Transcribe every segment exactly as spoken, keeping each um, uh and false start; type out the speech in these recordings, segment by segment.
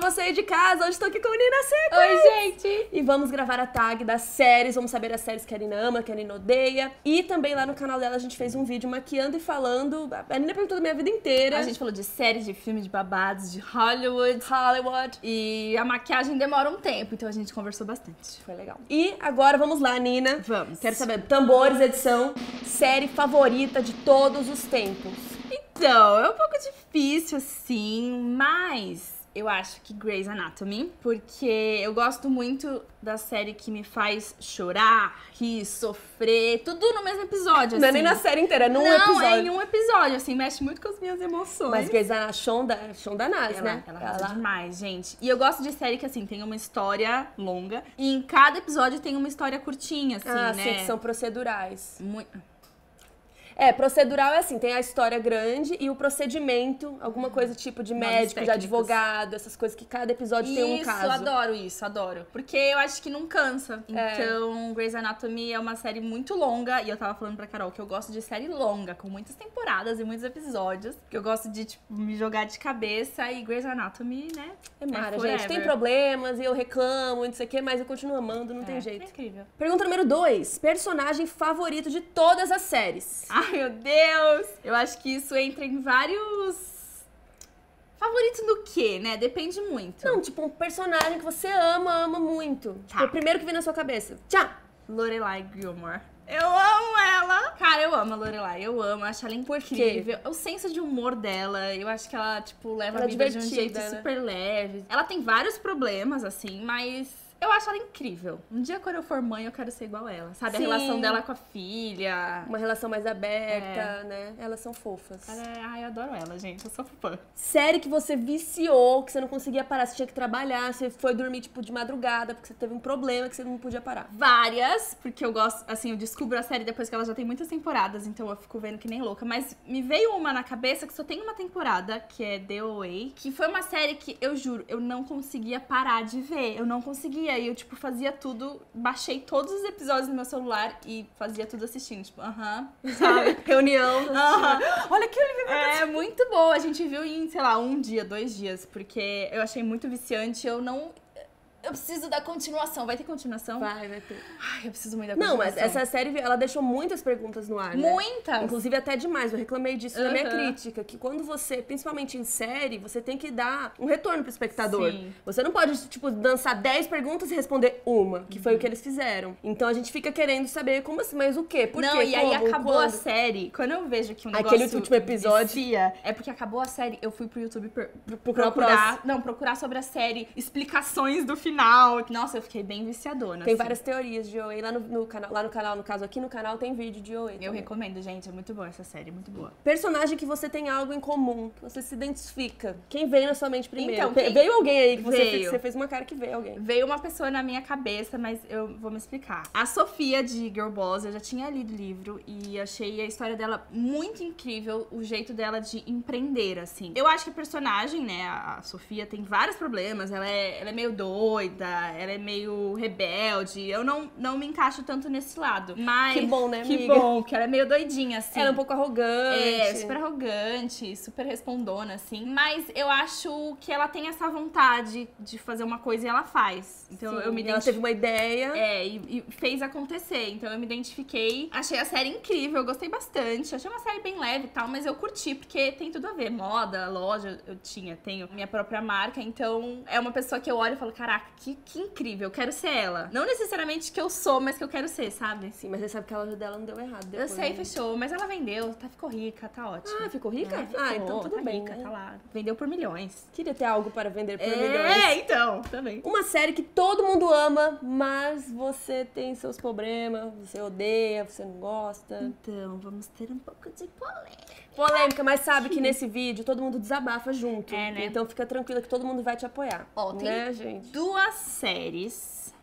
você aí de casa, hoje estou aqui com a Nina Secrets. Oi, gente! E vamos gravar a tag das séries, vamos saber as séries que a Nina ama, que a Nina odeia. E também lá no canal dela a gente fez um vídeo maquiando e falando, a Nina perguntou da minha vida inteira. A gente falou de séries, de filmes, de babados, de Hollywood. Hollywood. E a maquiagem demora um tempo, então a gente conversou bastante. Foi legal. E agora vamos lá, Nina. Vamos. Quero saber, tambores, edição, série favorita de todos os tempos. Então, é um pouco difícil, assim, mas eu acho que Grey's Anatomy, porque eu gosto muito da série que me faz chorar, rir, sofrer, tudo no mesmo episódio, assim. Não é nem na série inteira, é num Não, episódio. é em um episódio, assim, mexe muito com as minhas emoções. Mas Grey's Anatomy, Shonda, Shonda Nas, Ela, né? ela arrasa demais, gente. E eu gosto de série que, assim, tem uma história longa e em cada episódio tem uma história curtinha, assim, ah, né? sim, que são procedurais. Muito... É, procedural é assim, tem a história grande e o procedimento, alguma coisa tipo de Nomes médico, de técnicos. advogado, essas coisas que cada episódio tem um Isso, caso. adoro isso, adoro. Porque eu acho que não cansa. É. Então, Grey's Anatomy é uma série muito longa. E eu tava falando pra Carol que eu gosto de série longa, com muitas temporadas e muitos episódios. Que eu gosto de, tipo, me jogar de cabeça. E Grey's Anatomy, né? É mara, é gente. Tem problemas e eu reclamo e não sei o que, mas eu continuo amando, não é, tem jeito. É incrível. Pergunta número dois. Personagem favorito de todas as séries? Ai, meu Deus! Eu acho que isso entra em vários... Favoritos do quê, né? Depende muito. Não, tipo, um personagem que você ama, ama muito. Tipo, Tá. o primeiro que vem na sua cabeça. Tchau! Lorelai Gilmore. Eu amo ela! Cara, eu amo a Lorelai, eu amo, eu acho ela incrível. O senso de humor dela, eu acho que ela, tipo, leva Ela a é vida de um divertida, jeito né? super leve. Ela tem vários problemas, assim, mas... eu acho ela incrível. Um dia, quando eu for mãe, eu quero ser igual a ela. Sabe? Sim. A relação dela com a filha. Uma relação mais aberta, né? Elas são fofas. Ela é... Ai, eu adoro ela, gente. Eu sou fã. Série que você viciou, que você não conseguia parar, você tinha que trabalhar, você foi dormir, tipo, de madrugada, porque você teve um problema que você não podia parar. Várias, porque eu gosto, assim, eu descubro a série depois que ela já tem muitas temporadas, então eu fico vendo que nem louca. Mas me veio uma na cabeça que só tem uma temporada, que é The O A, que foi uma série que, eu juro, eu não conseguia parar de ver. Eu não conseguia. E eu, tipo, fazia tudo, baixei todos os episódios no meu celular e fazia tudo assistindo. Tipo, aham, uh-huh, sabe? Reunião. Aham. Olha que livro. É muito boa. A gente viu em, sei lá, um dia, dois dias, porque eu achei muito viciante. Eu não... Eu preciso da continuação. Vai ter continuação? Vai, vai ter. Ai, eu preciso muito da Não, continuação. mas essa série, ela deixou muitas perguntas no ar, né? Muitas! Inclusive até demais, eu reclamei disso na minha Uhum. crítica, que quando você, principalmente em série, você tem que dar um retorno pro espectador. Sim. Você não pode, tipo, lançar dez perguntas e responder uma, que foi o que eles fizeram. Então a gente fica querendo saber como assim, mas o quê? Por Não, quê? e aí Como? acabou Quando? a série. Quando eu vejo que um negócio Aquele último episódio. vicia, é porque acabou a série, eu fui pro YouTube per- Procurar o procurar, próximo. não, procurar sobre a série, explicações do final. Nossa, eu fiquei bem viciadona. Tem assim. várias teorias de O A lá no, no canal, lá no canal, no caso aqui no canal tem vídeo de O A. Eu também. recomendo, gente, é muito boa essa série, muito boa. Personagem que você tem algo em comum, que você se identifica. Quem veio na sua mente primeiro? Então, Pe- quem- Veio alguém aí que você Veio. fez, você fez uma cara que veio alguém. Veio uma pessoa na minha cabeça, mas eu vou me explicar. A Sofia, de Girl Boss, eu já tinha lido o livro e achei a história dela muito incrível, o jeito dela de empreender, assim. Eu acho que a personagem, né, a Sofia, tem vários problemas, ela é, ela é meio doida, ela é meio rebelde, eu não, não me encaixo tanto nesse lado. Mas... Que bom, né, Que amiga? bom, que ela é meio doidinha, assim. Ela é um pouco arrogante. É, super arrogante, super respondona, assim. Mas eu acho que ela tem essa vontade de fazer uma coisa e ela faz. Então Sim, eu me ela identifiquei. teve uma ideia. É, e, e fez acontecer. Então eu me identifiquei. Achei a série incrível, eu gostei bastante. Achei uma série bem leve e tal, mas eu curti, porque tem tudo a ver. Moda, loja, eu tinha, tenho minha própria marca. Então é uma pessoa que eu olho e falo, caraca, que, que incrível, eu quero ser ela. Não necessariamente que eu sou, mas que eu quero ser, sabe? Sim, mas você sabe que a loja dela não deu errado depois, Eu sei, né? fechou, mas ela vendeu, tá, ficou rica, tá ótimo. Ah, ficou rica? É, ficou, ah, então tudo tá bem, rica, né? tá lá. Vendeu por milhões. Queria ter algo para vender por É, milhões. então, também. Uma série que todo mundo ama, mas você tem seus problemas, você odeia, você não gosta. Então, vamos ter um pouco de polêmica. Polêmica, mas sabe que nesse vídeo todo mundo desabafa junto. É, né? Então fica tranquila que todo mundo vai te apoiar. Ó, tem né, gente? duas séries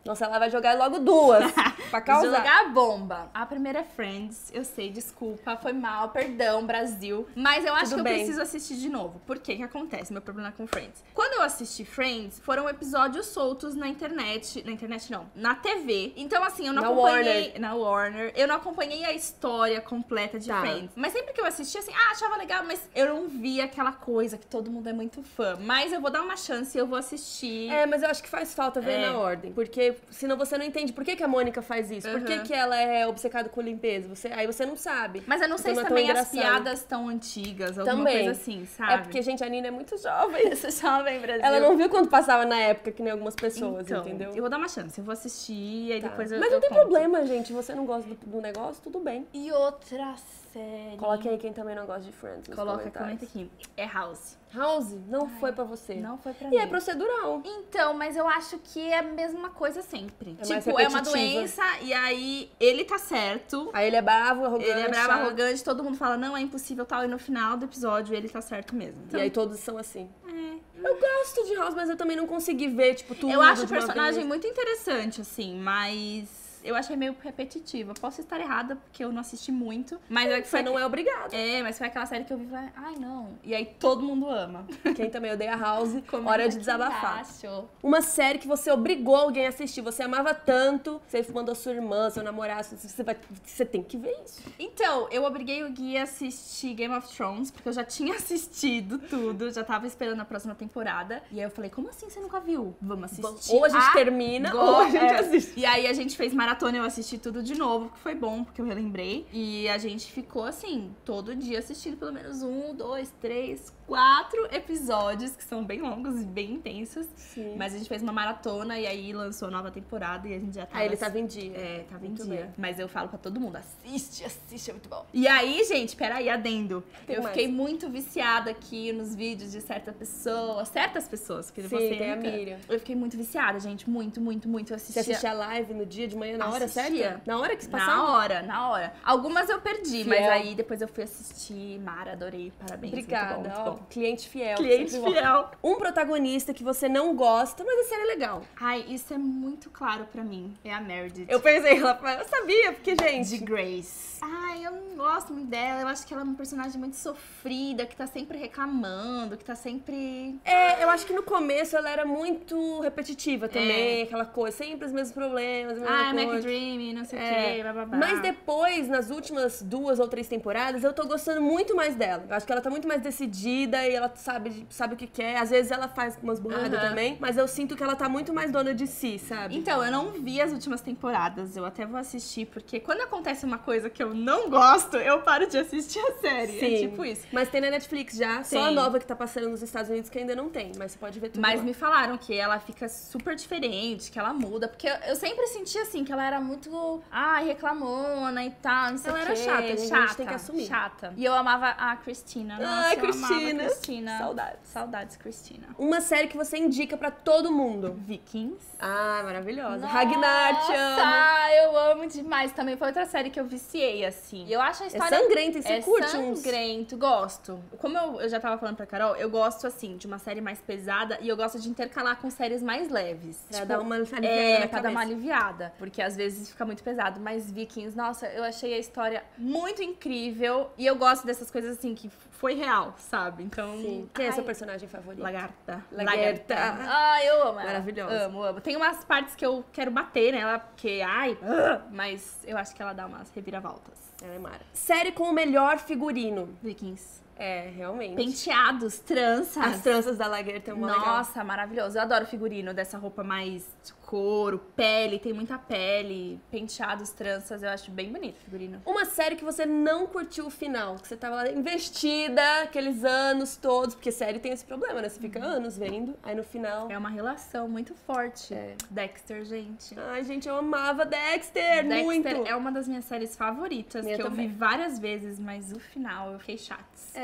Nossa, ela vai jogar logo duas, pra causar. Jogar a bomba. A primeira é Friends, eu sei, desculpa, foi mal, perdão, Brasil. Mas eu acho Tudo que bem. eu preciso assistir de novo. Por que que acontece? Meu problema com Friends. Quando eu assisti Friends, foram episódios soltos na internet. Na internet não, na T V. Então, assim, eu não Na acompanhei. Warner. Na Warner. Eu não acompanhei a história completa de Tá. Friends. Mas sempre que eu assistia, assim, ah, achava legal, mas eu não via aquela coisa que todo mundo é muito fã. Mas eu vou dar uma chance, eu vou assistir. É, mas eu acho que faz falta ver É. na ordem. Porque senão você não entende por que, que a Mônica faz isso. Por que, Uhum. que ela é obcecada com limpeza. Você, aí você não sabe. Mas eu não sei Então se não é tão também as engraçado. piadas tão antigas, alguma Também. coisa assim, sabe? É porque, gente, a Nina é muito jovem. Essa jovem Brasil. Ela não viu quando passava na época, que nem algumas pessoas, Então, entendeu? eu vou dar uma chance, eu vou assistir e aí Tá. depois eu Mas não eu tem conto. problema, gente. Você não gosta do, do negócio, tudo bem. E outra série... Coloque aí quem também não gosta de Friends nos Coloca, comentários. comenta aqui. É House. House não foi pra você. Não foi pra E mim. é procedural. Então, mas eu acho que é a mesma coisa sempre. É mais tipo, é uma repetitiva. doença e aí ele tá certo. Aí ele é bravo, arrogante. Ele é bravo, chato. arrogante, todo mundo fala, não, é impossível tal. E no final do episódio ele tá certo mesmo. E Então, aí todos são assim. é. Eu gosto de House, mas eu também não consegui ver, tipo, tudo Eu acho o de uma personagem vez. muito interessante, assim, mas eu achei meio repetitiva. Posso estar errada, porque eu não assisti muito. Mas é que Você foi. não é obrigado. É, mas foi aquela série que eu vi e falei, ai não. E aí todo mundo ama. Quem também odeia House, Comenta hora de aqui desabafar. embaixo. Uma série que você obrigou alguém a assistir, você amava tanto, você mandou sua irmã, seu namorado, você, vai, você tem que ver isso. Então, eu obriguei o Gui a assistir Game of Thrones, porque eu já tinha assistido tudo, já tava esperando a próxima temporada. E aí eu falei, como assim você nunca viu? Vamos assistir. Ou a gente Ah, termina, Go- ou a gente é. assiste. E aí a gente fez maratona, eu assisti tudo de novo, que foi bom, porque eu relembrei. E a gente ficou assim, todo dia assistindo pelo menos um, dois, três, quatro episódios, que são bem longos e bem intensos. Sim. Mas a gente fez uma maratona e aí lançou nova temporada e a gente já tava... Aí ele tava em dia. É, tava em Muito dia. bem. Mas eu falo pra todo mundo, assiste, assiste, é muito bom. E aí, gente, peraí, adendo. Tem eu mais. fiquei muito viciada aqui nos vídeos de certa pessoa, certas pessoas, porque Sim, você tem a nunca- Miriam. Eu fiquei muito viciada, gente, muito, muito, muito. Eu Você assistia... assistia a live no dia de manhã, na hora Assistia. certa? Na hora que se passava? Na hora, na hora. Algumas eu perdi, Fiel. mas aí depois eu fui assistir. Mara, adorei. Parabéns. Obrigada, Muito bom, ó, muito bom. cliente fiel. Cliente sempre bom. fiel. Um protagonista que você não gosta, mas a série é legal. Ai, isso é muito claro pra mim. É a Meredith. Eu pensei, ela eu sabia, porque, De gente... Grace. Ai, eu não gosto muito dela. Eu acho que ela é uma personagem muito sofrida, que tá sempre reclamando, que tá sempre... É, eu acho que no começo ela era muito repetitiva também, aquela coisa, sempre os mesmos problemas, a mesma Ai, coisa. Mac Dream, não sei o É. quê, bababá. Mas depois, nas últimas duas ou três temporadas, eu tô gostando muito mais dela. Eu acho que ela tá muito mais decidida e ela sabe, sabe o que quer. Às vezes ela faz umas burradas Aham. também, mas eu sinto que ela tá muito mais dona de si, sabe? Então, eu não vi as últimas temporadas, eu até vou assistir, porque quando acontece uma coisa que eu não gosto, eu paro de assistir a série. Sim. É tipo isso. Mas tem na Netflix já, só a Tem. nova que tá passando nos Estados Unidos que ainda não tem, mas você pode ver tudo Mas lá. me falaram que ela fica super diferente, que ela muda, porque eu, eu sempre senti assim, que ela era muito, ai, reclamona e tal, não sei Ela o era quê. chata, a gente chata, tem que assumir. Chata. E eu amava a Cristina. Nossa, Ah, eu Cristina. amava a Cristina. Saudades. Saudades, Cristina. Uma série que você indica pra todo mundo. Vikings. Ah, maravilhosa. Nossa, Ragnar, te amo. eu amo demais. Também foi outra série que eu viciei, assim. E eu acho a É história... sangrenta e você é curte uns... sangrento, gosto. Como eu, eu já tava falando pra Carol, eu gosto, assim, de uma série mais pesada e eu gosto de intercalar com séries mais leves. Pra Tipo, dar uma aliviada é, na pra dar uma cabeça. aliviada. Porque às vezes fica muito pesado. Mas Vikings, nossa, eu achei a história muito incrível. E eu gosto dessas coisas, assim, que foi real, sabe? Então... Sim. Quem é ai, seu personagem favorito? Lagarta. Lagarta. Ai, eu amo ela. Maravilhosa. Amo, amo. Tem umas partes que eu quero bater nela, porque, ai, mas eu acho que ela dá umas reviravoltas. Ela é mara. Série com o melhor figurino. Vikings. É, realmente. Penteados, tranças. As tranças da Lagertha é uma legal. Nossa, maravilhoso. Eu adoro o figurino dessa roupa mais de couro, pele, tem muita pele, penteados, tranças, eu acho bem bonito o figurino. Uma série que você não curtiu o final, que você tava lá investida, aqueles anos todos, porque série tem esse problema, né? Você fica anos vendo, aí no final... É uma relação muito forte. É. Dexter, gente. Ai, gente, eu amava Dexter, Dexter muito! é uma das minhas séries favoritas, Minha que eu também. vi várias vezes, mas o final eu fiquei chata. É,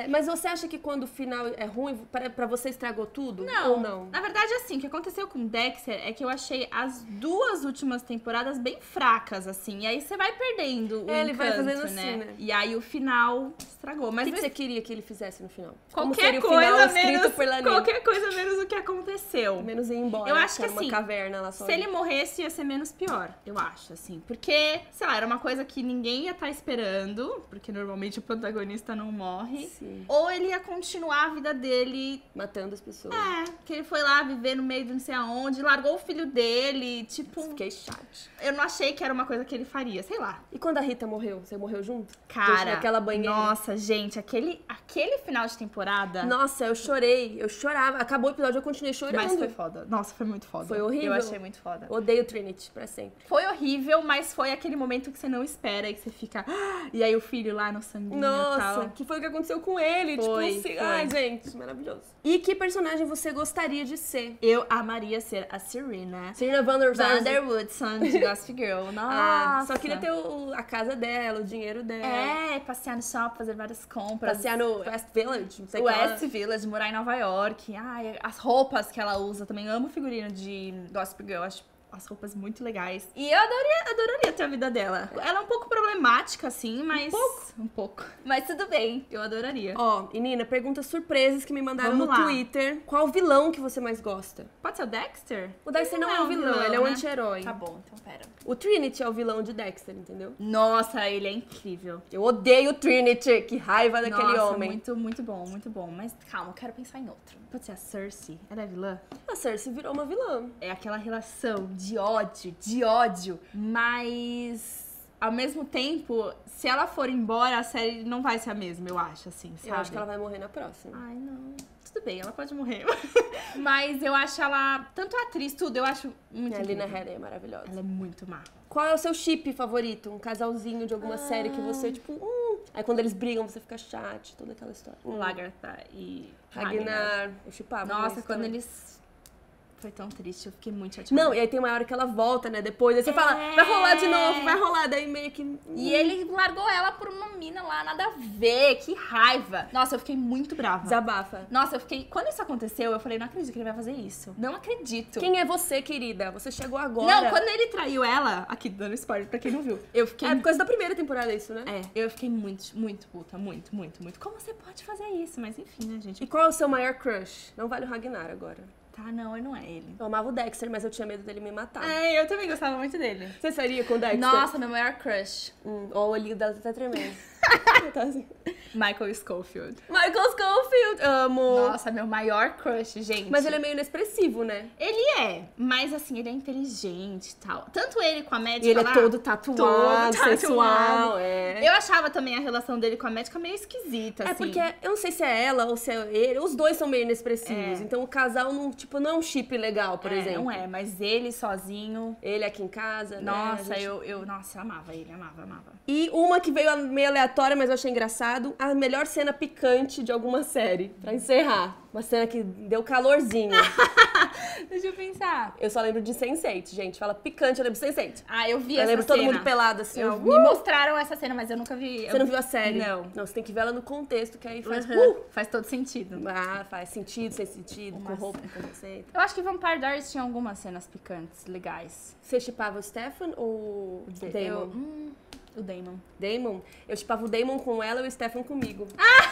É, mas você acha que quando o final é ruim, pra, pra você estragou tudo? Não. Ou não? Na verdade, assim, o que aconteceu com Dexter é que eu achei as duas últimas temporadas bem fracas, assim. E aí você vai perdendo o É, ele vai encanto, fazendo né? assim, né? E aí o final estragou. O Mas que, que nesse- você queria que ele fizesse no final? Como qualquer seria o coisa final escrito menos por Lanini? qualquer coisa menos o que aconteceu. Menos ir embora. Eu acho que era assim, uma caverna lá só. Se ele morresse, ia ser menos pior, eu acho, assim. Porque, sei lá, era uma coisa que ninguém ia estar esperando, porque normalmente o protagonista não morre. Sim. Ou ele ia continuar a vida dele. Matando as pessoas. É, que ele foi lá viver no meio de não sei aonde, largou o filho dele, tipo. Fiquei chato. Eu não achei que era uma coisa que ele faria, sei lá. E quando a Rita morreu? Você morreu junto? Cara, Gente, naquela banheira. nossa, gente, aquele, aquele final de temporada. Nossa, eu chorei. Eu chorava. Acabou o episódio, eu continuei chorando. Mas foi foda. Nossa, foi muito foda. Foi horrível. Eu achei muito foda. Odeio Trinity pra sempre. Foi horrível, mas foi aquele momento que você não espera e que você fica. "Ah!" E aí o filho lá no sanguinho e Nossa, tal. que foi o que aconteceu com ele. Foi, tipo assim. foi. Ai, gente, maravilhoso. E que personagem você gostaria de ser? Eu amaria ser a Serena. Serena Van der Woodsen. Vander Woodson de Gossip Girl. Nossa. Ah, só queria ter o- a casa dela, o dinheiro dela. É, passear no shopping, fazer várias compras. Passear no West Village, não sei o que lá. West Village, morar em Nova York. Ai, as roupas que ela usa também. Amo o figurino de Gossip Girl. Acho as roupas muito legais. E eu adoraria, adoraria ter a vida dela. Ela é um pouco problemática, assim, mas... Um pouco? Um pouco. Mas tudo bem, eu adoraria. Ó, e Nina, perguntas surpresas que me mandaram Vamos no lá. Twitter. Qual vilão que você mais gosta? Pode ser o Dexter? O Dexter Ele não, é um vilão, ele é um né? anti-herói. Tá bom, então pera. O Trinity é o vilão de Dexter, entendeu? Nossa, ele é incrível. Eu odeio o Trinity, que raiva daquele Nossa, homem. muito, muito bom, muito bom. Mas calma, eu quero pensar em outro. Pode ser a Cersei? Ela é vilã? A Cersei virou uma vilã. É aquela relação de ódio, de ódio, mas ao mesmo tempo, se ela for embora, a série não vai ser a mesma, eu acho, assim, sabe? Eu acho que ela vai morrer na próxima. Ai, não. Tudo bem, ela pode morrer. Mas eu acho ela, tanto a atriz, tudo, eu acho muito a Lina incrível. Headey é maravilhosa. Ela é muito má. Qual é o seu chip favorito? Um casalzinho de alguma série que você, tipo, hum. Aí quando eles brigam, você fica chato, toda aquela história. O Lagartha e Ragnar. Eu chipava. Nossa, muito quando também. eles... Foi tão triste, eu fiquei muito chateada. Não, e aí tem uma hora que ela volta, né? Depois, aí você É. fala, vai rolar de novo, vai rolar. Daí meio que... E ele largou ela por uma mina lá, nada a ver, que raiva. Nossa, eu fiquei muito brava. Desabafa. Nossa, eu fiquei... Quando isso aconteceu, eu falei, não acredito que ele vai fazer isso. Não acredito. Quem é você, querida? Você chegou agora. Não, quando ele traiu ela... Aqui, dando spoiler pra quem não viu. Eu fiquei... É por causa da primeira temporada isso, né? É, eu fiquei muito, muito puta. Muito, muito, muito. Como você pode fazer isso? Mas enfim, né, gente? E qual é o seu maior crush? Não vale o Ragnar agora. Tá, não, não é ele. Eu amava o Dexter, mas eu tinha medo dele me matar. É, eu também gostava muito dele. Você sairia com o Dexter? Nossa, meu maior crush. Hum, ó, o olhinho dela tá tremendo. Tá assim. Michael Scofield. Michael Scofield, amo. Nossa, meu maior crush, gente. Mas ele é meio inexpressivo, né? Ele é, mas assim, ele é inteligente e tal. Tanto ele com a médica E ele lá, é todo tatuado, todo sensual, tatuado. é. Eu achava também a relação dele com a médica meio esquisita, É assim. porque, eu não sei se é ela ou se é ele, os dois são meio inexpressivos. É. Então o casal não, tipo, não é um chip legal, por É, exemplo. não é, mas ele sozinho... Ele aqui em casa, né? Nossa, A gente- eu, eu, nossa, eu amava ele, amava, amava. E uma que veio meio aleatória, mas eu achei engraçado, a melhor cena picante de alguma série, pra encerrar. Uma cena que deu calorzinho. Deixa eu pensar. Eu só lembro de sense eight, gente. Fala picante, eu lembro de sense eight. Ah, eu vi Eu essa lembro cena. todo mundo pelado assim, Eu, ó. Me Uh! mostraram essa cena, mas eu nunca vi. Você não viu a série? Não. Não, você tem que ver ela no contexto, que aí faz... Uhum. Uh! Faz todo sentido. Ah, faz sentido, sem sentido, Uma com roupa, com conceito. Eu acho que Vampire Diaries tinha algumas cenas picantes, legais. Você chipava o Stefan ou o Damon? Eu, hum, o Damon. Damon? Eu chipava o Damon com ela e o Stefan comigo.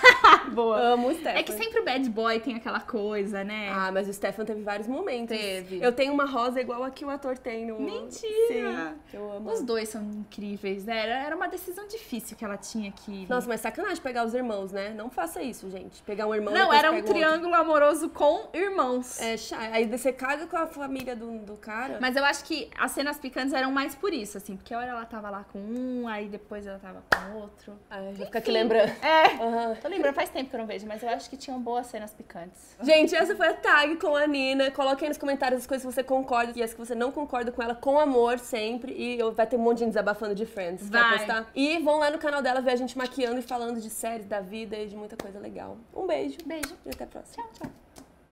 Boa. Amo o Stefan. É que sempre o bad boy tem aquela coisa, né? Ah, mas o Stefan teve vários momentos. Teve. Eu tenho uma rosa igual a que o ator tem no... Mentira! Sim, que eu amo. Os dois são incríveis, né? Era, era uma decisão difícil que ela tinha que... Nossa, mas sacanagem pegar os irmãos, né? Não faça isso, gente. Pegar um irmão... Não, depois era um pega o outro. triângulo amoroso com irmãos. É, chato. Aí você caga com a família do, do cara. Mas eu acho que as cenas picantes eram mais por isso, assim. Porque a hora ela tava lá com um, aí depois ela tava com outro. Aí já fica aqui lembrando. É. Aham. Tô lembrando, faz tempo que eu não vejo, mas eu acho que tinham boas cenas picantes. Gente, essa foi a tag com a Nina. Coloque aí nos comentários as coisas que você concorda e as que você não concorda com ela, com amor sempre. E eu- vai ter um monte de gente desabafando de Friends. Vai. postar? E vão lá no canal dela ver a gente maquiando e falando de séries, da vida e de muita coisa legal. Um beijo. Beijo. E até a próxima. Tchau, tchau.